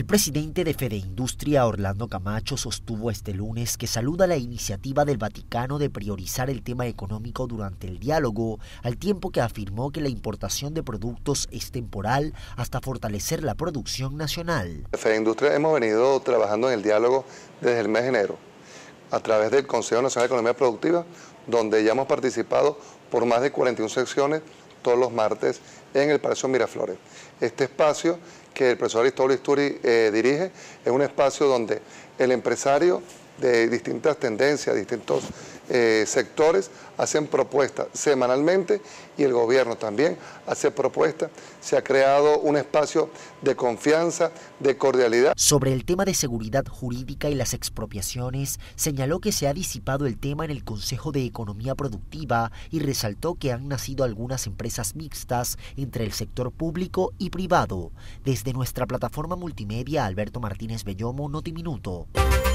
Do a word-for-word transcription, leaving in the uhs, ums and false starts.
presidente de Fedeindustria, Orlando Camacho, sostuvo este lunes que saluda la iniciativa del Vaticano de priorizar el tema económico durante el diálogo, al tiempo que afirmó que la importación de productos es temporal hasta fortalecer la producción nacional. En Fedeindustria hemos venido trabajando en el diálogo desde el mes de enero, a través del Consejo Nacional de Economía Productiva, donde ya hemos participado por más de cuarenta y una secciones todos los martes en el Palacio Miraflores. Este espacio que el profesor Aristóbulo Isturi eh, dirige es un espacio donde el empresario de distintas tendencias, distintos eh, sectores, hacen propuestas semanalmente y el gobierno también hace propuestas. Se ha creado un espacio de confianza, de cordialidad. Sobre el tema de seguridad jurídica y las expropiaciones, señaló que se ha disipado el tema en el Consejo de Economía Productiva y resaltó que han nacido algunas empresas mixtas entre el sector público y privado. Desde nuestra plataforma multimedia, Alberto Martínez Bellomo, Notiminuto.